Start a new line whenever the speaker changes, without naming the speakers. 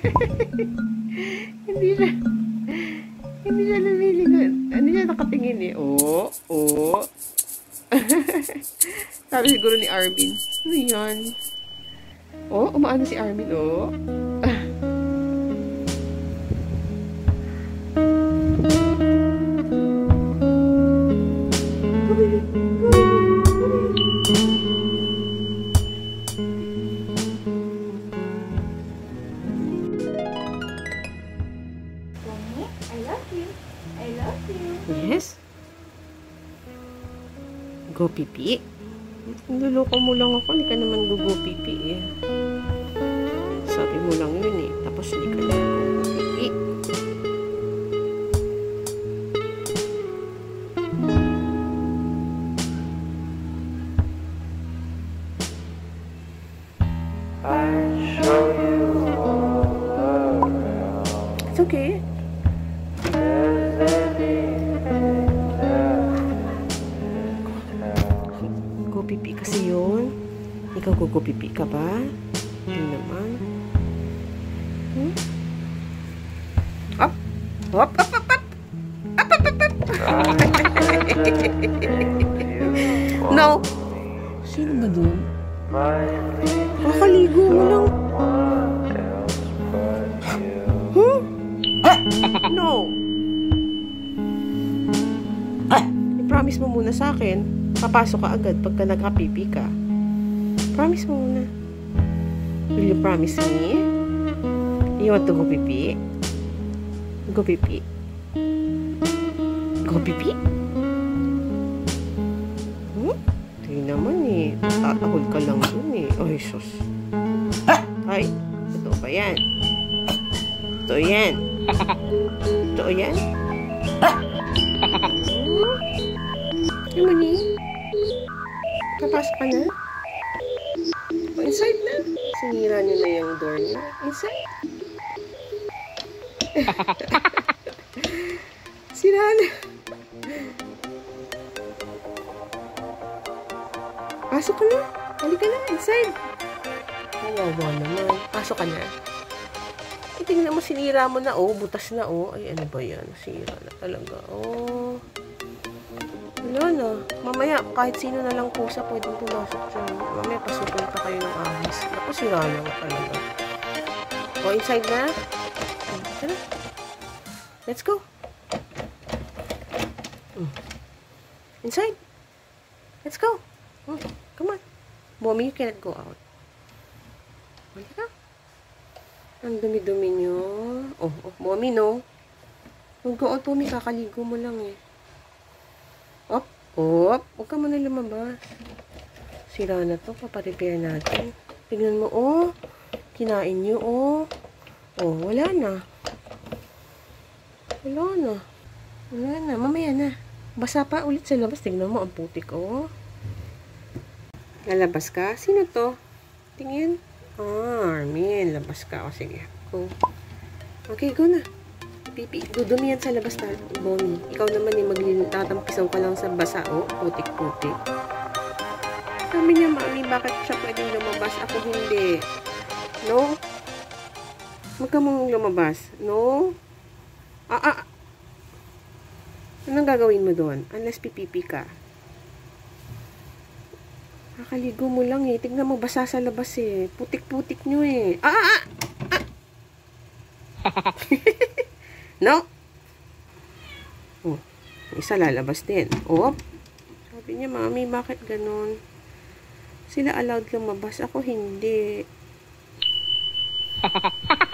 Hindi siya, hindi siya lumiligon. Hindi siya nakatingin eh. Oo, oo. Sabi siguro ni Armin, ano yan? Oh, umaano si Armin, oh.
I love you. I love you.
Yes? Go pipi? Niloloko mo lang ako, hindi ka naman go pipi eh. Sabi mo lang yun eh, tapos hindi ka naman go pipi. It's okay. Go pipi kasi yun. Ikaw go pipi ka ba? Hindi naman. Hmm? Up! Up! Up! Up! Up! Up! Up! Up! Up! No! Sino ba doon? Kakaligo mo lang. Huh? No! I-promise mo muna sa akin. Papasok ka agad pagka nagka-pipi ka. Promise mo muna. Will you promise me? You want to go pipi? Go pipi? Go pipi? Hmm? Hindi naman eh. Tatahol ka lang dun eh. Ay, sus. Ay, totoo ba yan? Totoo yan? Totoo yan? Ano man eh? Papasok ka na? O, inside na. Sinira niyo na yung door niya. Inside. Sira na. Pasok ka na. Halika na. Inside. Kawawa naman. Pasok ka na. Eh, tingnan mo, sinira mo na. Oh, butas na. Oh, ay, ano ba yan? Sira na talaga. Oh. Wala na. Mamaya, kahit sino na lang pusa pwedeng pumasok dyan. Mamaya, pasukin pa kayo ng ahas. Naku, sira na nga talaga. O, inside na? Tara. Let's go. Inside. Let's go. Come on. Mommy, you cannot go out. Halika. Ang dumi-dumi nyo. Oh, mommy, no. Mag-go out, mommy. Kakaligo mo lang eh. Op, op. Huwag ka muna lumabas. Sira na to. Paparepair natin. Tignan mo, oh. Kinain nyo, oh. Oh, wala na. Wala na. Wala na. Mamaya na. Basa pa ulit sa labas. Tignan mo, ang putik, oh. Lalabas ka? Sino to? Tingin. Ah, Armin. Labas ka. O, sige. Go. Okay, go na. Pipi, dudumi yan sa labas na, Bonnie. Ikaw naman eh, magtatampisaw ka lang sa basa, oh. Putik-putik. Sabi niya, Mami, bakit siya pwedeng lumabas? Ako hindi. No? Huwag ka mong lumabas. No? Anong gagawin mo doon? Unless pipipi ka. Nakaligo mo lang eh. Tignan mo, basa sa labas eh. Putik-putik nyo eh. No? Oh, isa lalabas din. Oh. Sabi niya, Mami, bakit ganun? Sila allowed lumabas. Ako hindi.